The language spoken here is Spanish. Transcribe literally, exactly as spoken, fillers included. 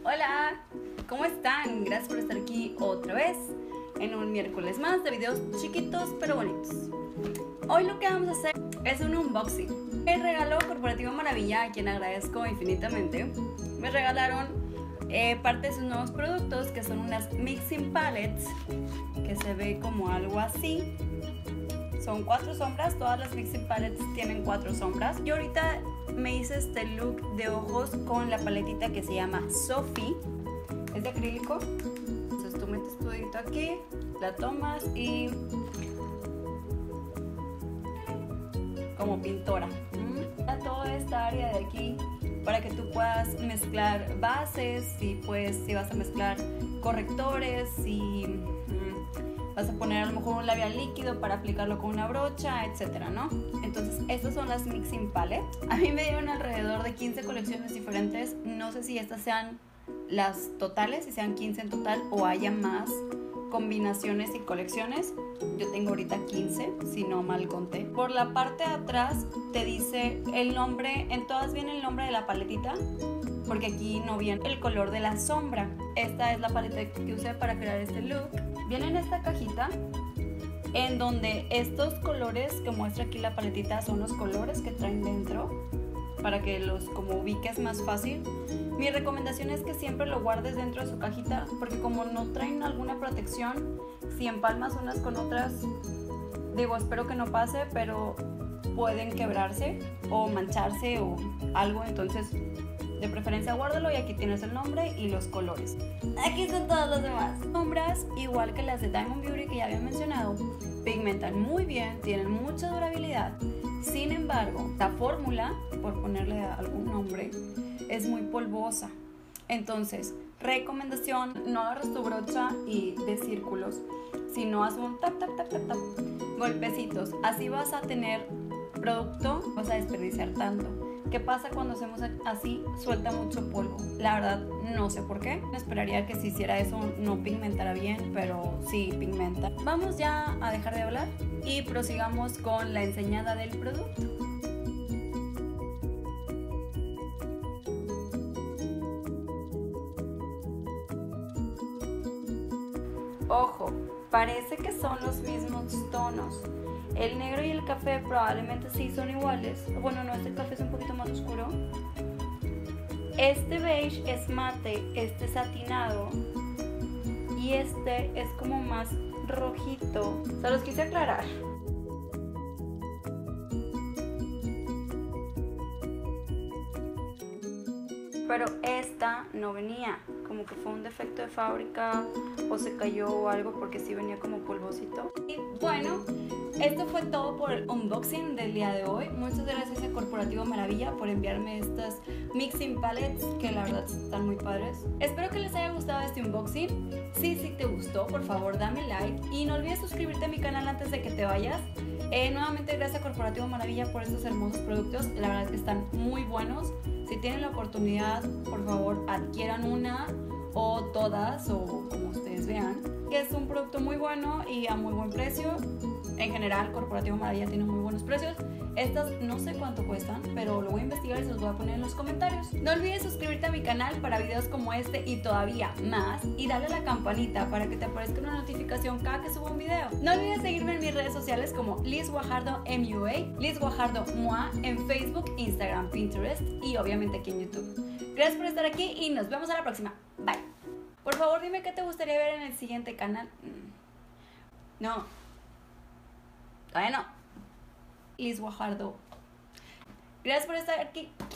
Hola, ¿cómo están? Gracias por estar aquí otra vez en un miércoles más de videos chiquitos pero bonitos. Hoy lo que vamos a hacer es un unboxing. El regalo Corporativo Maravilla, a quien agradezco infinitamente, me regalaron eh, parte de sus nuevos productos, que son unas mixing palettes, que se ve como algo así. Son cuatro sombras, todas las mixing palettes tienen cuatro sombras. Yo ahorita me hice este look de ojos con la paletita que se llama Sophie. Es de acrílico. Entonces tú metes tu dedito aquí, la tomas y como pintora. ¿Mm? A toda esta área de aquí para que tú puedas mezclar bases y pues si vas a mezclar correctores y vas a poner a lo mejor un labial líquido para aplicarlo con una brocha, etcétera, ¿no? Entonces, estas son las Mixing Palettes. A mí me dieron alrededor de quince colecciones diferentes. No sé si estas sean las totales, si sean quince en total o haya más combinaciones y colecciones. Yo tengo ahorita quince, si no mal conté. Por la parte de atrás te dice el nombre, en todas viene el nombre de la paletita, porque aquí no viene el color de la sombra. Esta es la paleta que usé para crear este look. Viene en esta cajita en donde estos colores que muestra aquí la paletita son los colores que traen dentro para que los como ubiques más fácil. Mi recomendación es que siempre lo guardes dentro de su cajita porque como no traen alguna protección, si empalmas unas con otras, digo, espero que no pase, pero pueden quebrarse o mancharse o algo, entonces de preferencia guárdalo y aquí tienes el nombre y los colores. Aquí son todos los demás. Sombras, igual que las de Diamond Beauty que ya había mencionado, pigmentan muy bien, tienen mucha durabilidad. Sin embargo, la fórmula, por ponerle algún nombre, es muy polvosa. Entonces, recomendación, no agarres tu brocha y de círculos, sino haz un tap, tap, tap, tap, tap, golpecitos. Así vas a tener producto, vas a desperdiciar tanto. ¿Qué pasa cuando hacemos así? Suelta mucho polvo. La verdad, no sé por qué. Esperaría que si hiciera eso no pigmentara bien, pero sí pigmenta. Vamos ya a dejar de hablar y prosigamos con la enseñada del producto. Ojo, parece que son los mismos tonos. El negro y el café probablemente sí son iguales. Bueno, no, este café es un poquito más oscuro. Este beige es mate, este es satinado y este es como más rojito. Se los quise aclarar. Pero esta no venía, como que fue un defecto de fábrica o se cayó o algo porque sí venía como polvosito. Y bueno, esto fue todo por el unboxing del día de hoy. Muchas gracias a Corporativo Maravilla por enviarme estas mixing palettes que la verdad están muy padres. Espero que les haya gustado este unboxing. Si sí, sí te gustó, por favor dame like y no olvides suscribirte a mi canal antes de que te vayas. Eh, nuevamente gracias a Corporativo Maravilla por estos hermosos productos. La verdad es que están muy buenos. Si tienen la oportunidad, por favor adquieran una o todas o como ustedes vean. Que es un producto muy bueno y a muy buen precio. En general, Corporativo Maravilla tiene muy buenos precios. Estas no sé cuánto cuestan, pero lo voy a investigar y se los voy a poner en los comentarios. No olvides suscribirte a mi canal para videos como este y todavía más. Y darle a la campanita para que te aparezca una notificación cada que suba un video. No olvides seguirme en mis redes sociales como Liz Guajardo M U A, Liz Guajardo M U A en Facebook, Instagram, Pinterest y obviamente aquí en YouTube. Gracias por estar aquí y nos vemos a la próxima. Bye. Por favor, dime qué te gustaría ver en el siguiente canal. No. Todavía no. Liz Guajardo. Gracias por estar aquí.